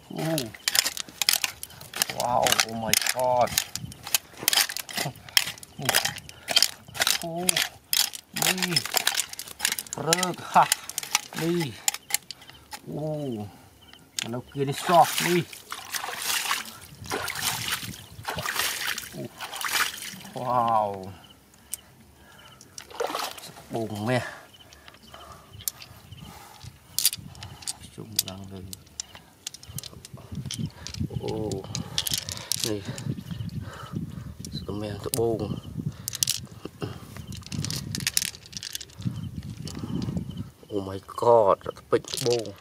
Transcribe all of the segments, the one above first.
Ooh. Wow, oh my god. Ooh. Đi. Rớt ha. Đi. Ooh. Nó kia đi so đi. Wow. Bùng mẹ. Chung lăng lên. Oh, này, mẹ tự bùng. Oh my god, bịch bùng.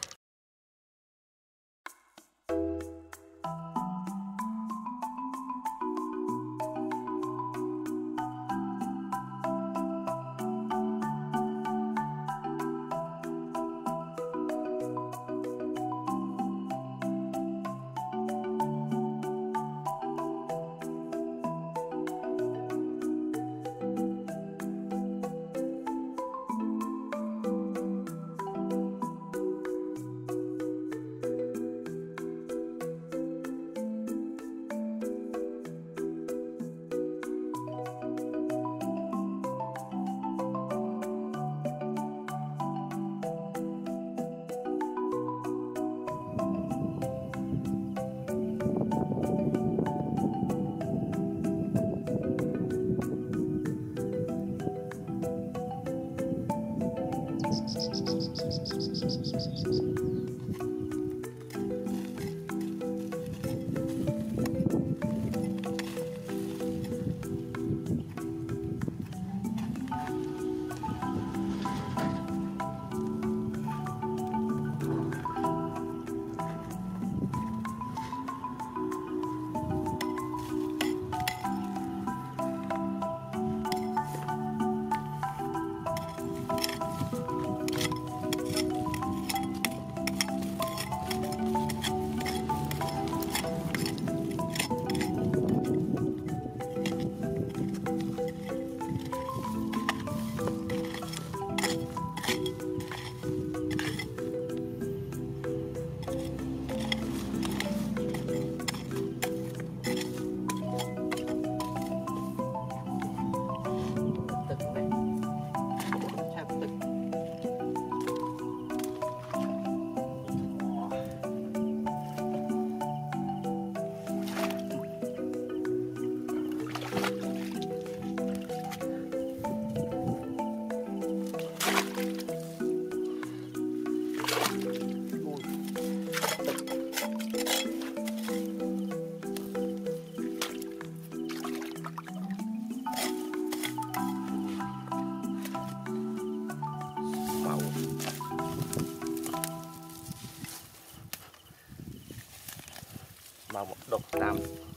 Mà một độc tam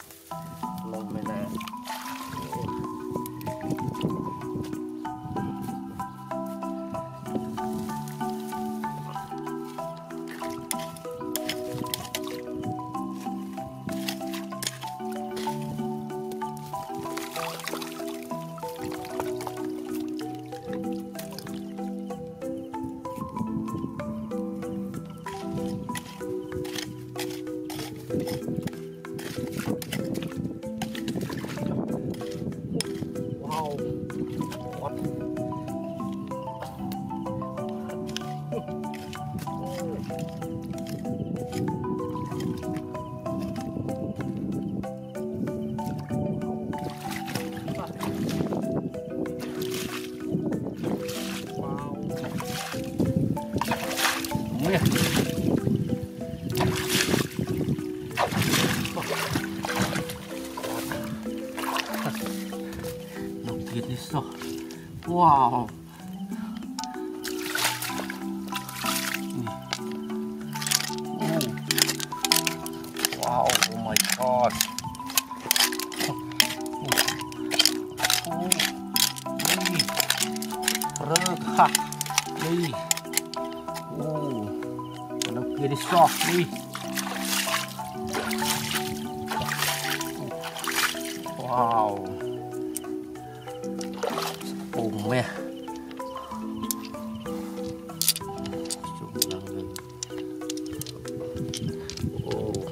lông bên này. Wow. Wow, oh my god. Rớt ha. Đi. Nó kia đi so đi. Wow. Bùng mẹ. Chung lăng lên.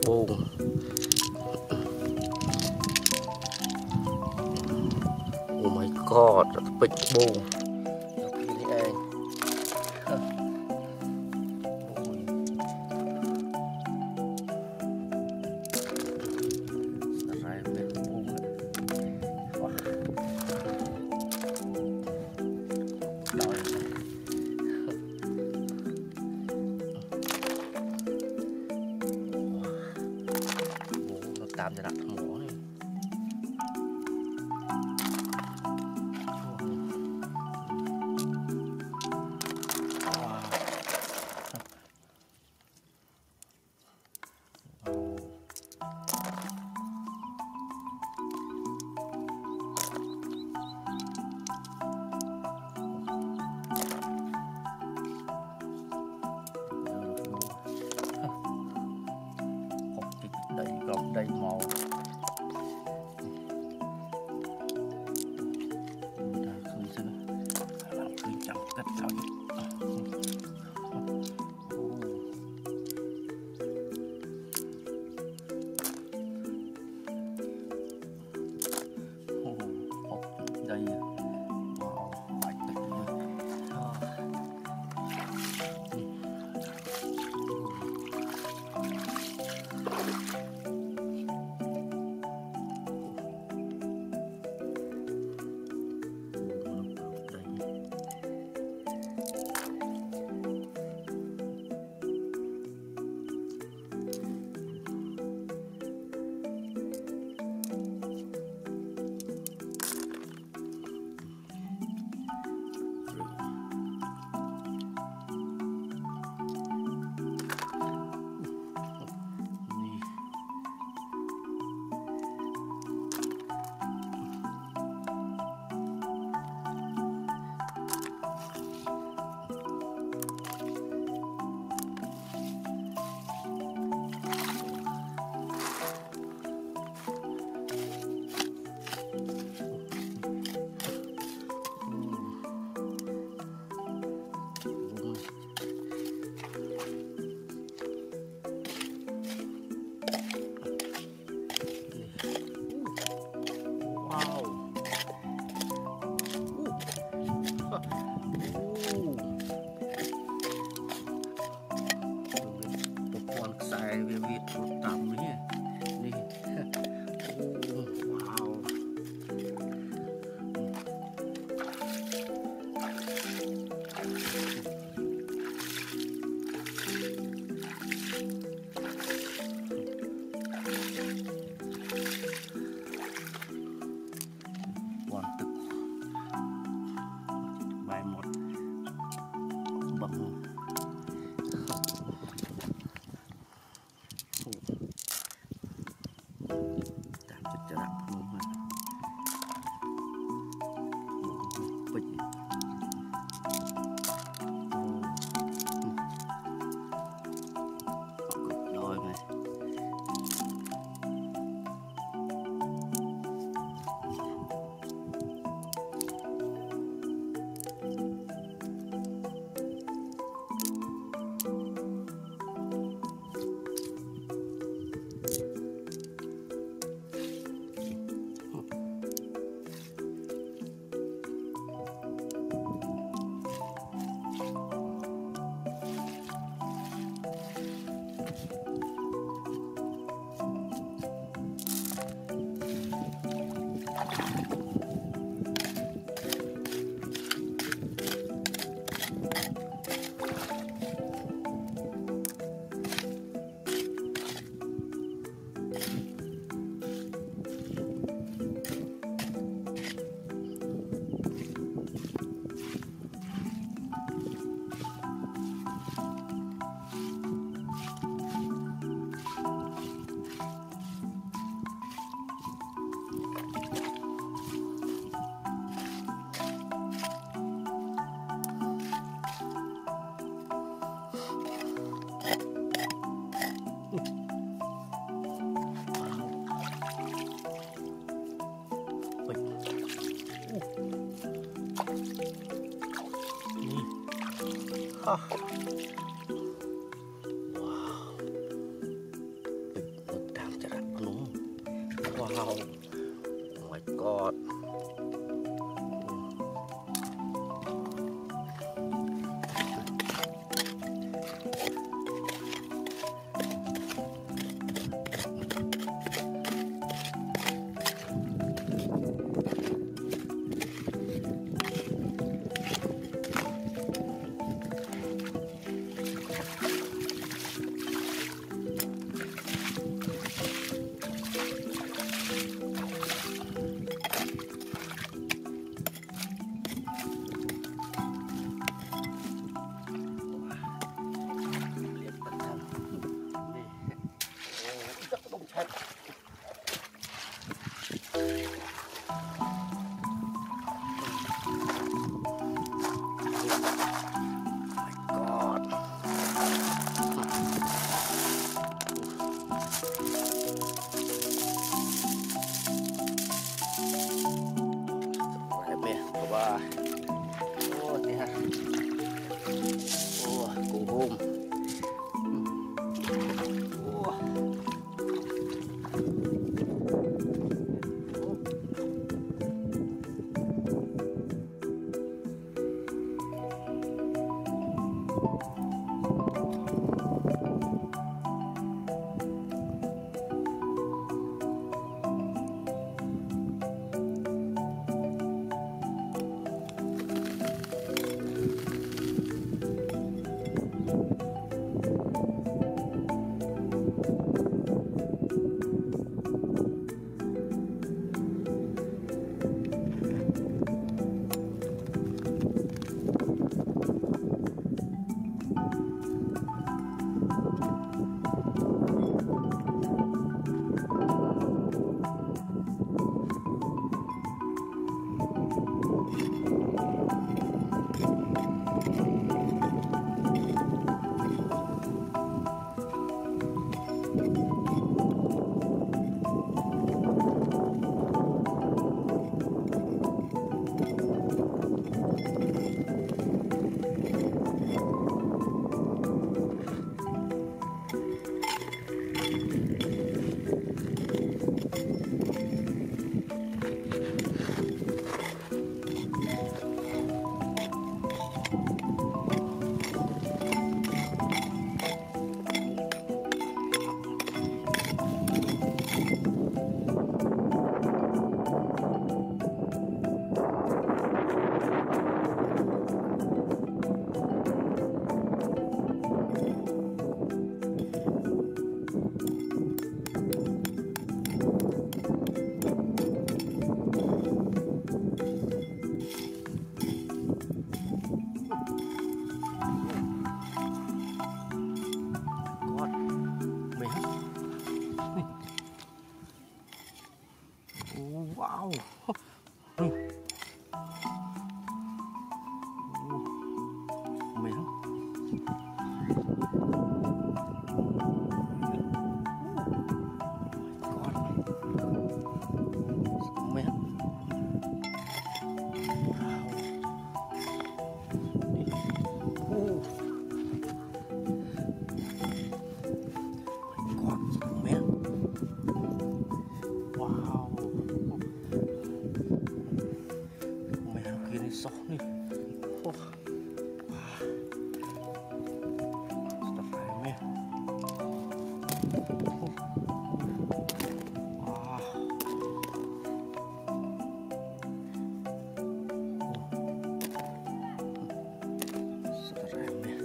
Oh. Oh my god, big boom. Ini anh. Tạm cho đặt mỏ này. Đầy màu ta khơi xưa làm khơi chẳng tất cả đây wow bạch tuyệt Wow. Wow. Oh, lihat. Oh, kuhum. Oh. Wow. Mẹ. Con. Mẹ. Sóc nih. Oh. Wah. Sudah remeh. Oh. Wah. Sudah remeh.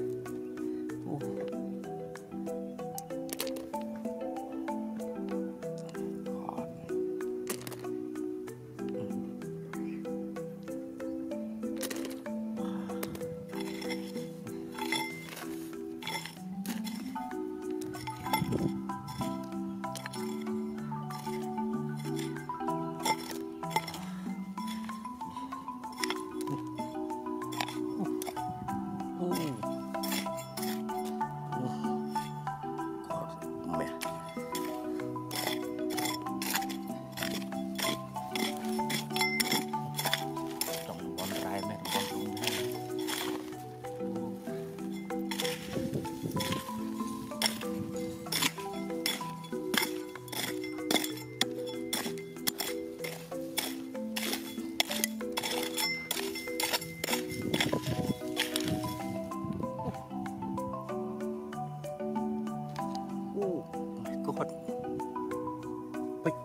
God. Bịch.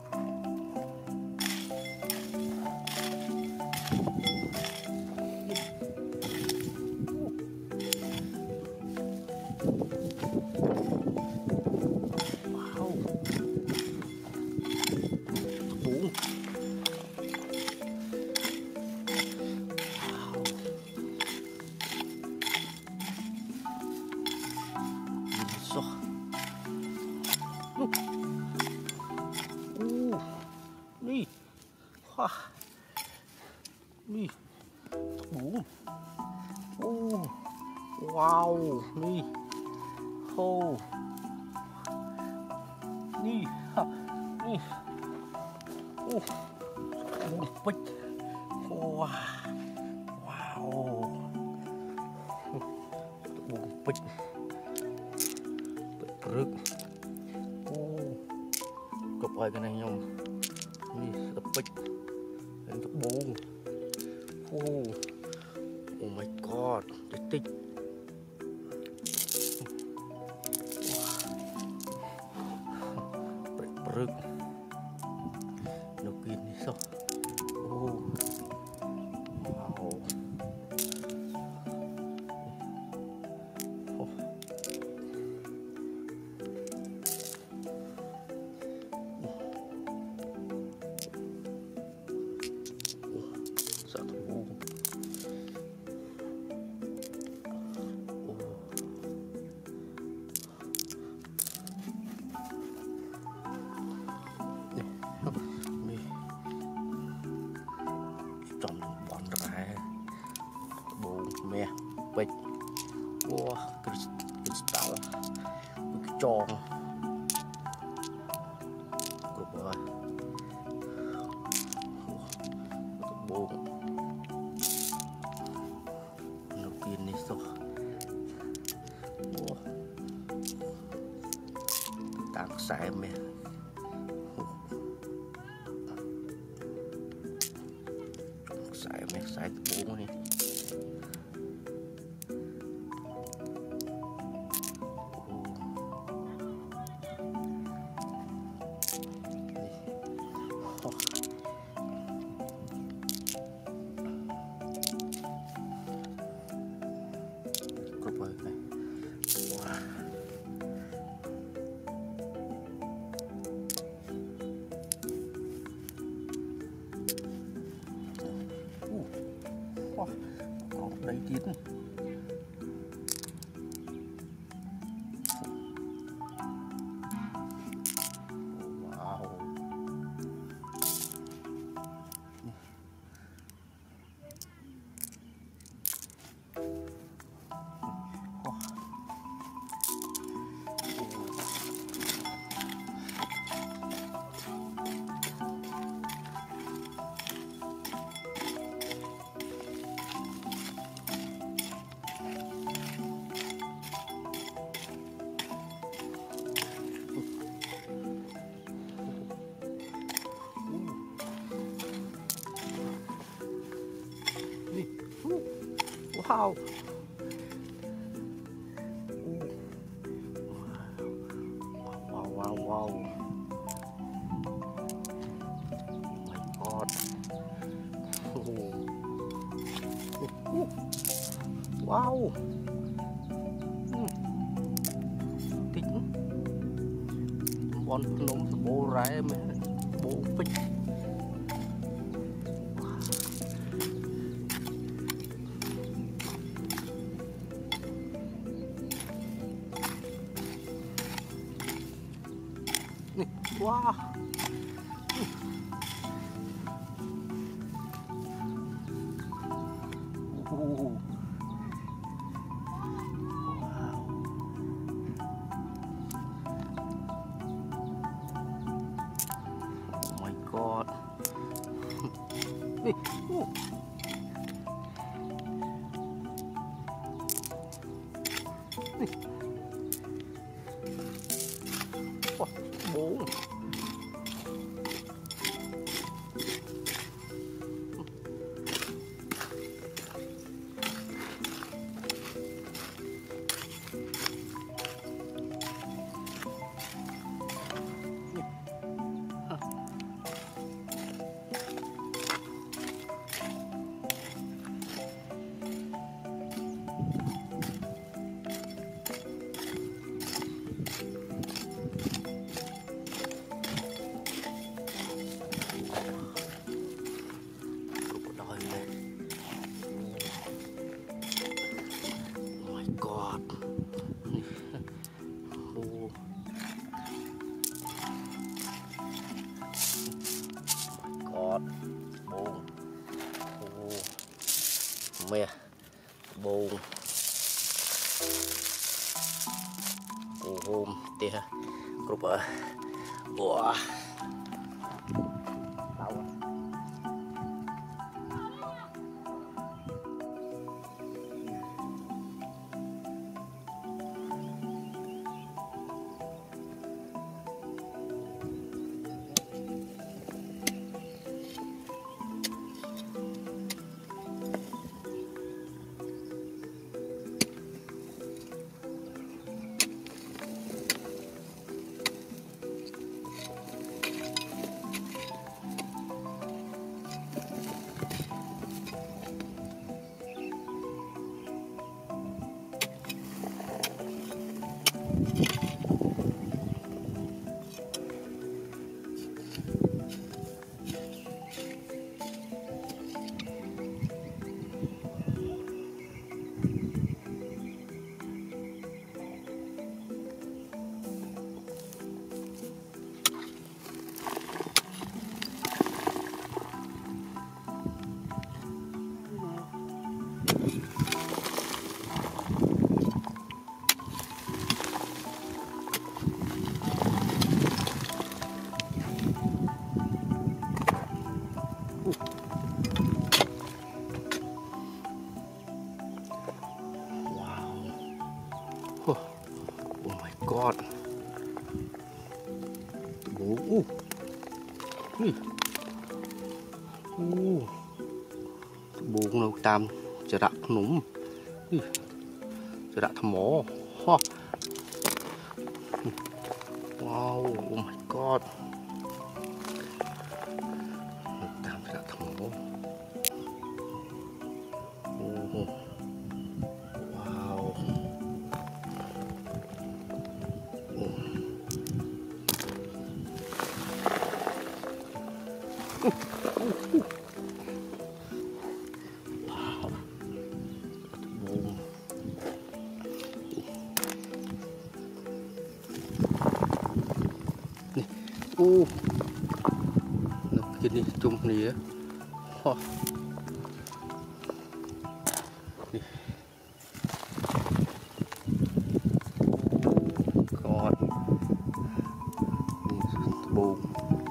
Wow. Ủa. Wow. So. Wah. Nih. Boom. Oh. Wow, nih. Oh. Nih. Ha. Nih. Bịch. Wow. Wow. Bịch. Rực. Cục ơi cái này nhung. Nih, bịch. Untuk bung. Oh my god, titik. Perut. Nuk ini so. Oh. Wow. Oh. Satu bung. Trong bọn ra bồn mè bịch. Wow, crystal cái tròn cục rồi bồn nó kiên đi sao tạc xài mè xài bồn này. Còn đầyទៀតwow. Wow. Wow. Oh my god. Wow. Tính. Bọn nôm bố rái mẹ bố bịch. Wow. Wow. Oh my god. Bố. mè bồn hôm tia group ở wow. Oh my god. Bố. Bố nó tam chả đặt núng. Chả đặt thầm mỏ. Wow, oh my god. Tam chả đặt thầm mỏ. Wow. Ini cuma nih ya. Nih. God. Ini bông.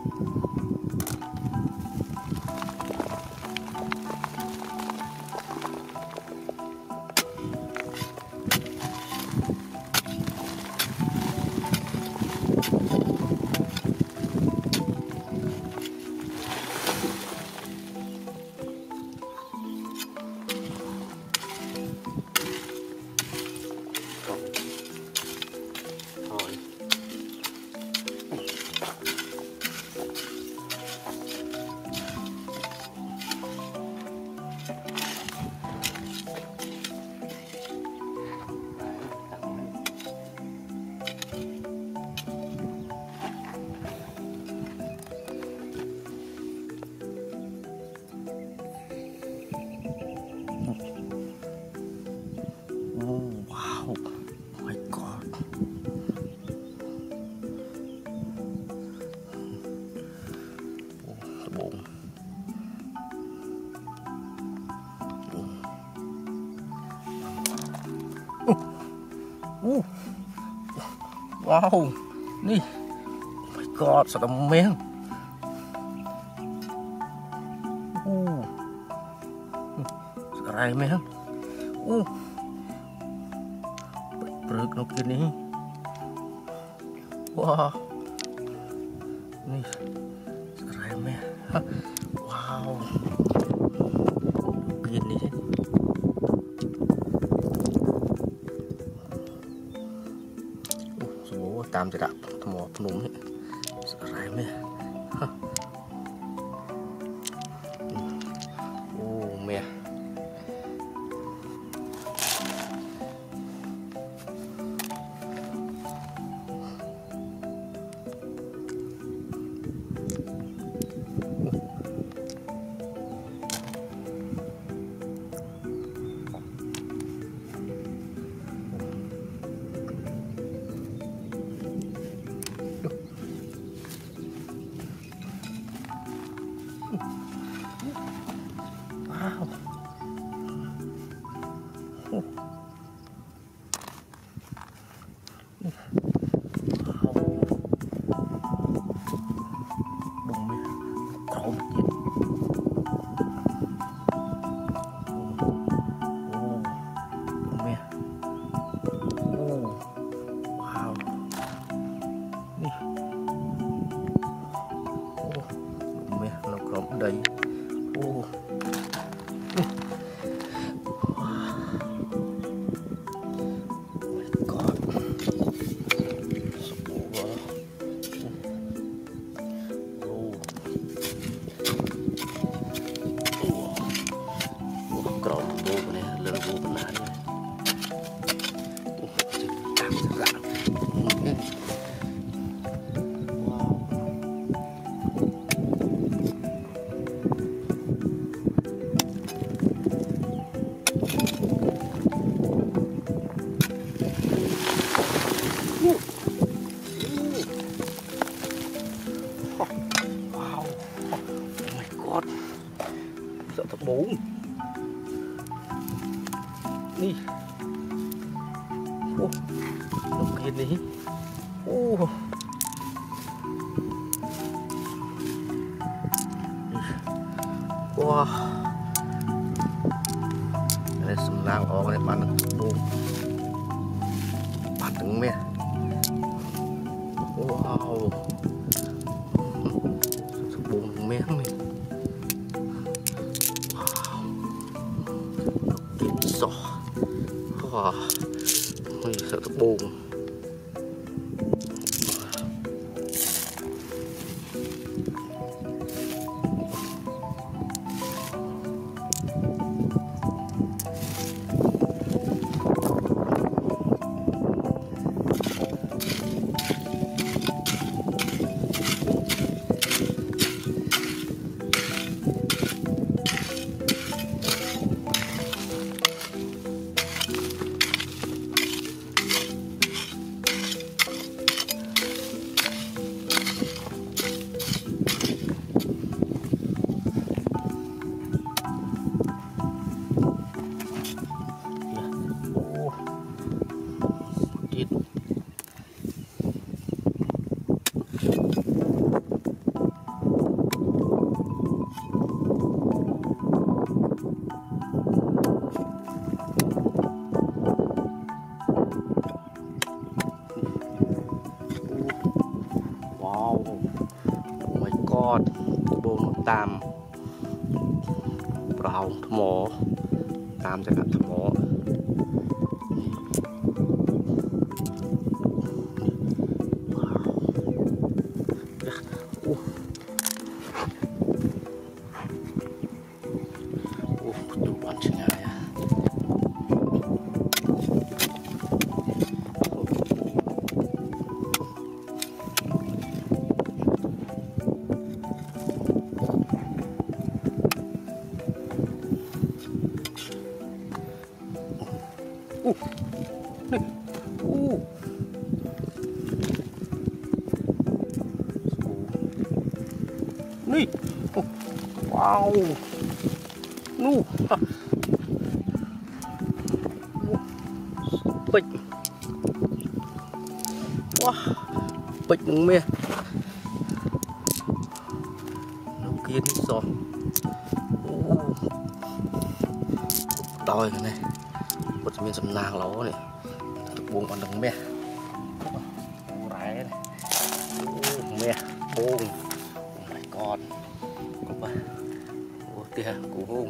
Wow, nih, oh my god, sedang men. Sekarang men. Perut nuk ini. Wah, nih, sekarang men. Wow, begini. Tam chả đặt thầm mỏ núng ấy, sợ rải mẹ, mẹ, Bông mía có một chuyện. Bông mía. Wow. Đi. Bông mía nó có đầy. Sợ thật bố đi. Đồng kiên đi. Wow. Đây sầm lang ở cái bàn được bố. Bàn đứng mẹ. Wow. Sợ bố mẹ này. Sọ. Wow. Ôi, sợ thật buồn. God បងតាមប្រហោងថ្មតាមចក្រថ្មดูบอลชนะนี่ว้าวนู่ปิดว้าปิดหนึ่งเมียลูกkiếnสองตอยกันเลยก็จะมีสำนางล้อเนี่ยbuông con đừng mẹ rải này mẹ buông lại con tia của buông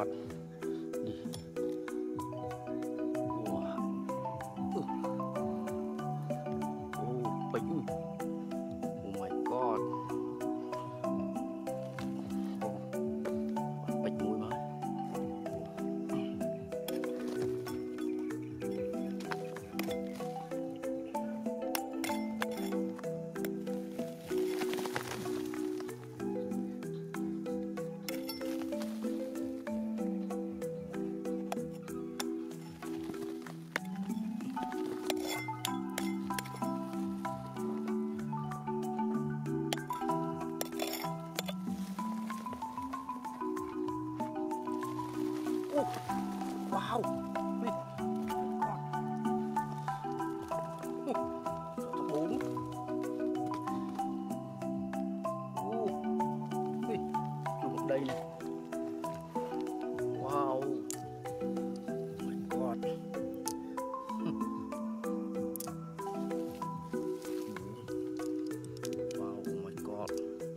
god. Đi. Wow. Bịch. Oh my god. Bịch mũi mà. Wow, đi, bốn, đi, chụp đây này, wow, oh my god, wow, oh my god,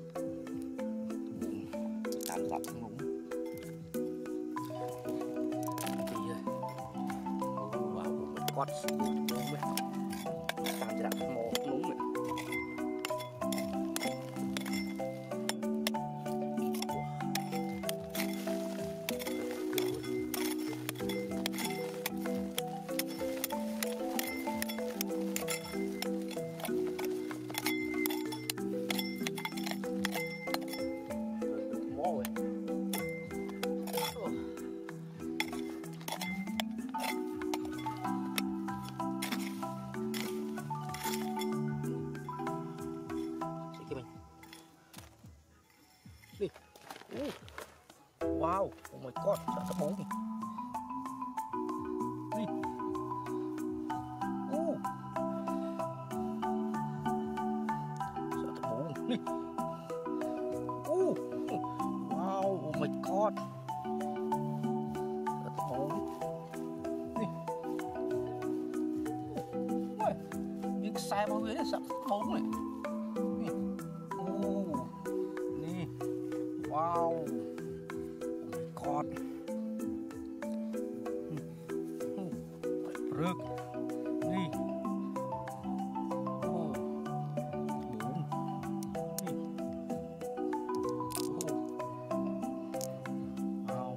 tạm lặp ngủ. Quát đúng đấy, làm cho đặt mồ đúng đấy. Mồ ấy. Đi. Wow, oh my god, sợ sắp bốn. Đi. Sợ sắp bốn. Đi. Wow, oh my god. Sợ sắp bốn. Đi. Ui, những xe bao ghế sắp bốn này. Đi. Wow, oh my god. Rực đi. Bốn đi. Wow,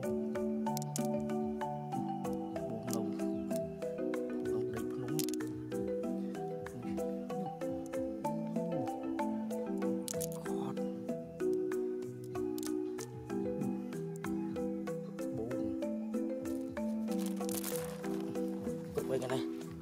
bốn lồng đầy phun. Quay cái này.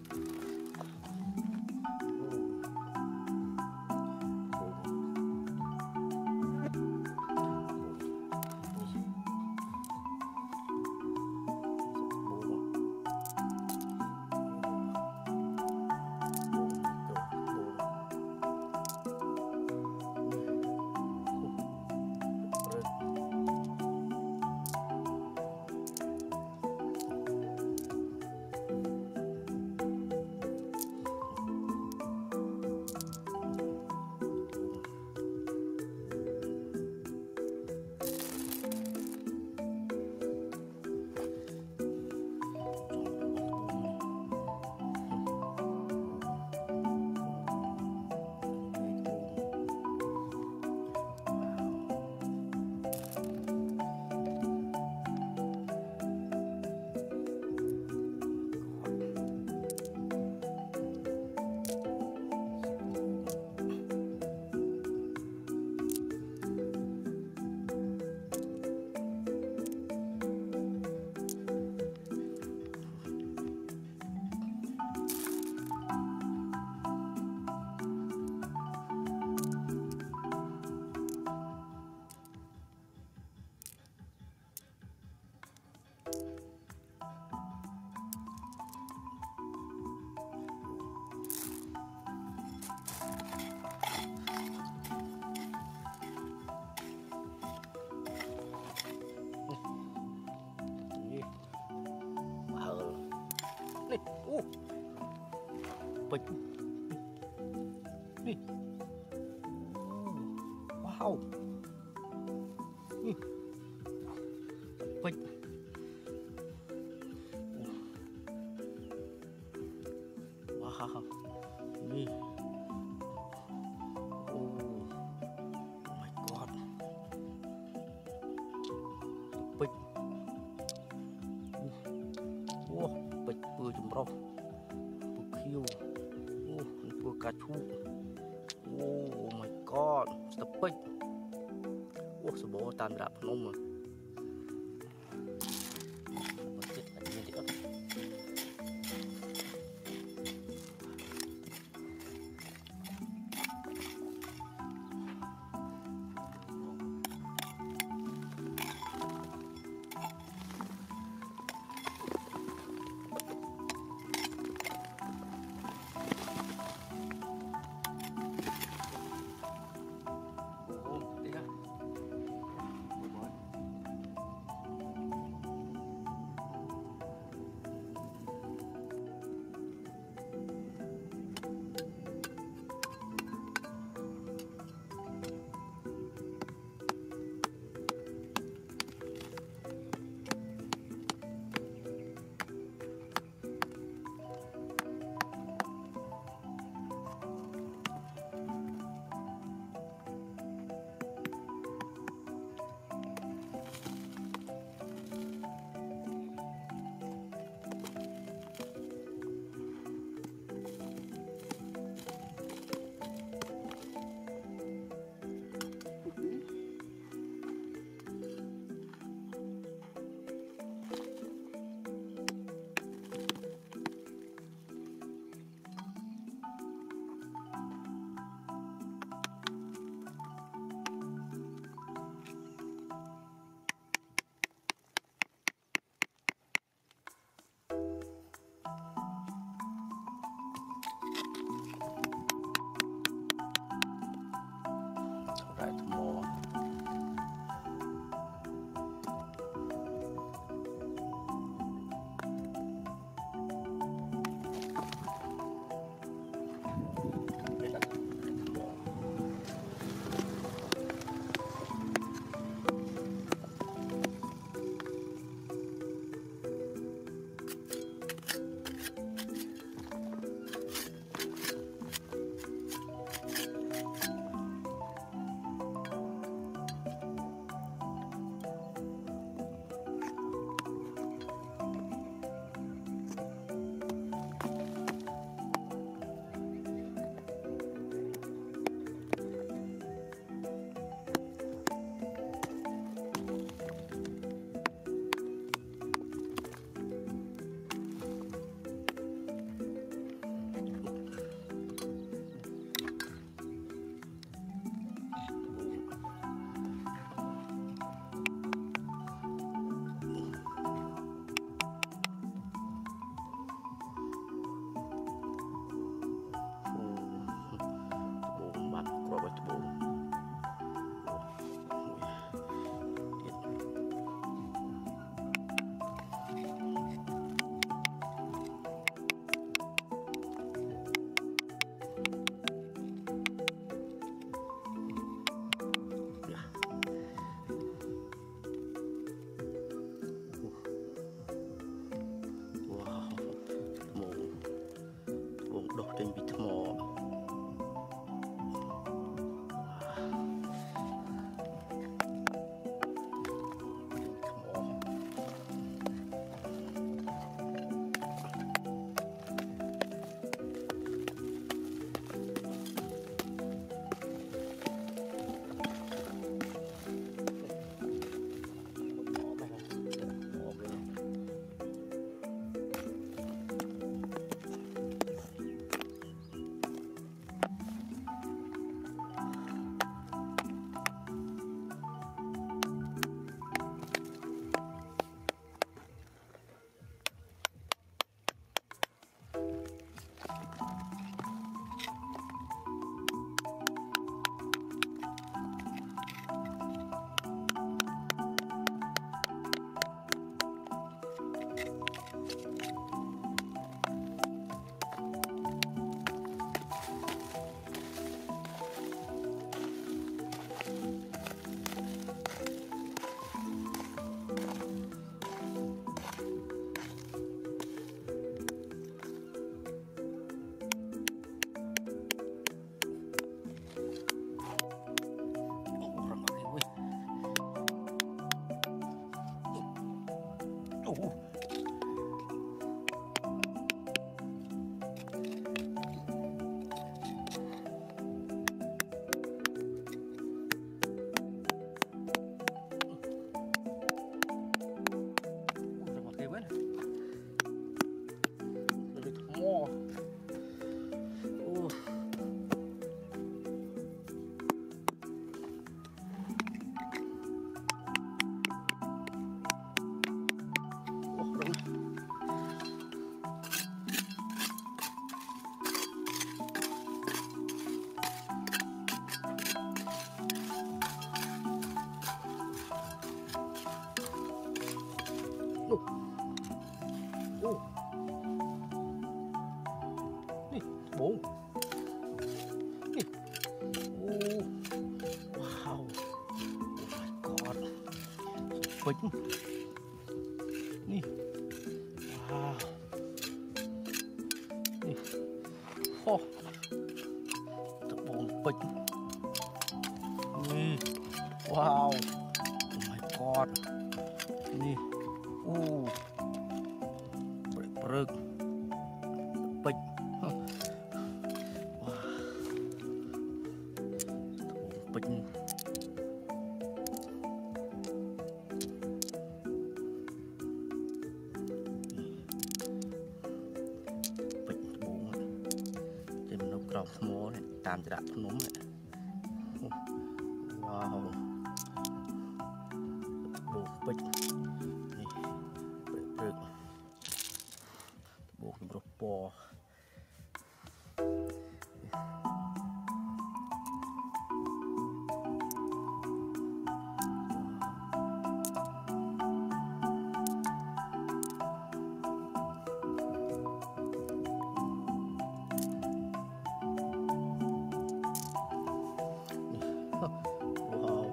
Đi. Bịch. Đi. Wow. Đi. Bịch. rau khiêu vừa cà chua. Oh my god, stupid. Sờ bố tan rạp nôm mà. Chết là nhiên thì ớt. Đi ra. Nè, bốn. Nè. Wow. Oh my god. Bính. Nè. Wow. Nè. Oh. Tập bốn bính. Nè. Wow. Oh my god. Nè. Rực. Bính. Wow. Bính. Rau small này, tam chả đạp nấm này. Wow. Bộ bịch này, rực. Bộ rau bò. Wow.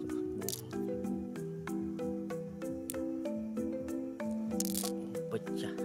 Pecah.